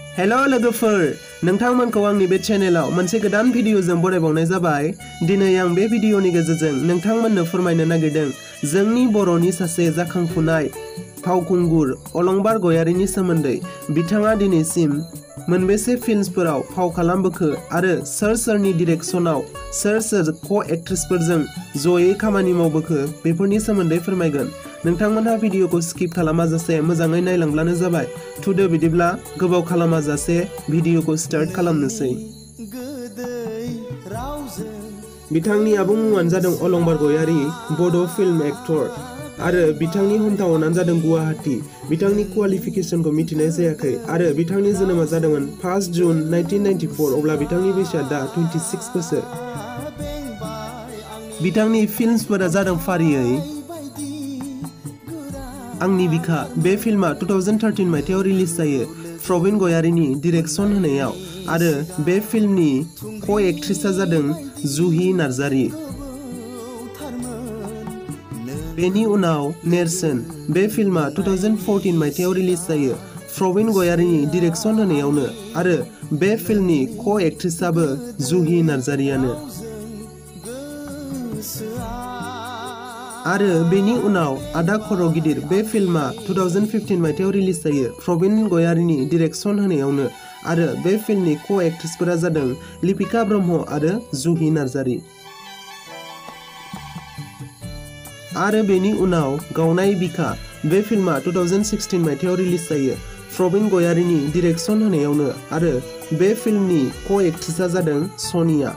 Hello लोगोफोर, नोंथांमोनखौ आंनि बे चेनेलाव मोनसे गोदान भिडिअजों बरायबावनाय जाबाय। दिनै आं बे भिडिअनि गेजेरजों नोंथांमोननो फोरमायनो नागिरदों जोंनि बर'नि सासे जाखांफुनाय फावखुंगुर अलंबार गयारीनि सोमोन्दै। बिथाङा दिनैसिम मोनबेसे फिल्मफोराव फाव खालामबोखो आरो सोर सोरनि डिरेक्शनाव सोर को-एक्ट्रेसफोरजों जयै खामानि मावबोखो बेफोरनि सोमोन्दै फोरमायगोन। नोंथांमोनहा भिडिअखौ स्किप खालामाजासे मोजाङै नायलांब्लानो जाबाय। थुदो बिदिब्ला गोबाव खालामाजासे भिडिअखौ स्टार्ट खालामनोसै। बिथांनि आबुं मुङानो जादों अलंबार गयारी, बड' फिल्म एक्टर आरो बिथांनि हमटाउनानो जादों गुवाहाटी। बिथांनि क्वालिफिकेशनखौ मिथिनाय जायाखै आरो बिथांनि जोनोमा जादोंमोन 1 जुन 1994। अब्ला बिथांनि बैसोआ दा 26 बोसोर। बिथांनि फिल्मफोरा जादों फारियै आंनि बिखा। बे फिल्मा 2013 मायथाइयाव रिलिज जायो प्रवीण गयारीनि डिरेक्शन होनायाव आरो बे फिल्मनि को-एक्ट्रेसआ जादों जुहि नार्जारी। बेनि उनाव नेरसोन। बे फिल्मा 2014 मायथाइयाव रिलिज जायो प्रवीण गयारीनि डिरेक्शन होनायावनो आरो बे फिल्मनि को-एक्ट्रेसआबो जुहि नार्जारीयानो। आरो बेनि उनाव आदा खर' गिदिर। बे फिल्मा 2015 मायथाइयाव रिलिज जायो प्रवीण गयारीनि डिरेक्शन होनायावनो आरो बे फिल्मनि को-एक्ट्रेसफोरा जादों लिपिका ब्रह्म आरो जुहि नार्जारी। आरो बेनि उनाव गावनाय बिखा। बे फिल्मा 2016 मायथाइयाव रिलिज जायो प्रवीण गयारीनि डिरेक्शन होनायावनो आरो बे फिल्मनि को-एक्ट्रेसआ जादों सनिया।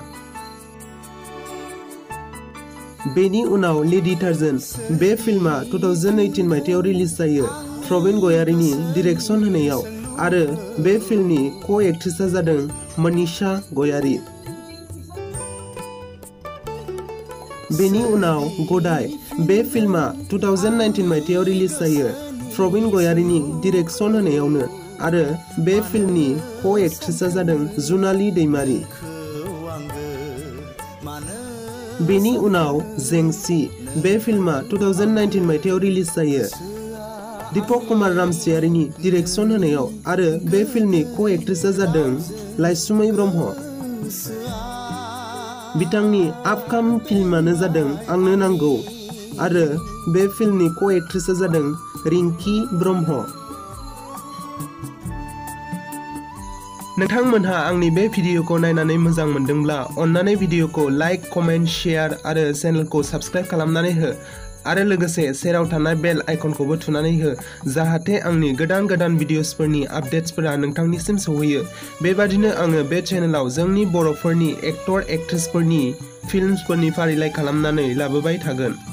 बेनि उनाव लेडी टार्जन। बे फिल्मा 2018 मायथाइयाव रिलिज जायो प्रवीण गयारीनि डिरेक्शन होनायाव आरो बे फिल्मनि को-एक्ट्रेसआ जादों मनीषा गयारी। बेनि उनाव गदाय। बे फिल्मा 2019 मायथाइयाव रिलिज जायो प्रवीण गयारीनि डिरेक्शन होनायावनो आरो बे फिल्मनि को-एक्ट्रेसआ जादों जुनाली दैमारी। बेनि उनाव जेंसि। बे फिल्मा 2019 मायथाइयाव रिलिज जायो दीपक कुमार रामसियारिनि डिरेक्शन होनायाव आरो बे फिल्मनि को-एक्ट्रेसआ जादों लाइसुमै ब्रह्म। बिथांनि आपकामिं फिल्मानो जादों आंनो नांगौ आरो बे फिल्मनि को-एक्ट्रेसआ जादों रिंकी ब्रह्म। नोंथांमोनहा आंनि बे भिडिअखौ नायनानै मोजां मोनदोंब्ला अन्नानै भिडिअखौ लाइक, कमेन्ट, शेयार आरो चेनेलखौ साबस्क्राइब खालामनानै हो आरो लोगोसे सेराव थानाय बेल आइकनखौबो थुनानै हो जाहाथे आंनि गोदान भिडिअसफोरनि आपडेट्सफोरा नोंथांनिसिम सौहैयो। बेबादिनो आङो बे चेनेलाव जोंनि बर'फोरनि एक्टर एक्ट्रेसफोरनि फिल्मफोरनि फारिलाइ खालामनानै लाबोबाय थागोन।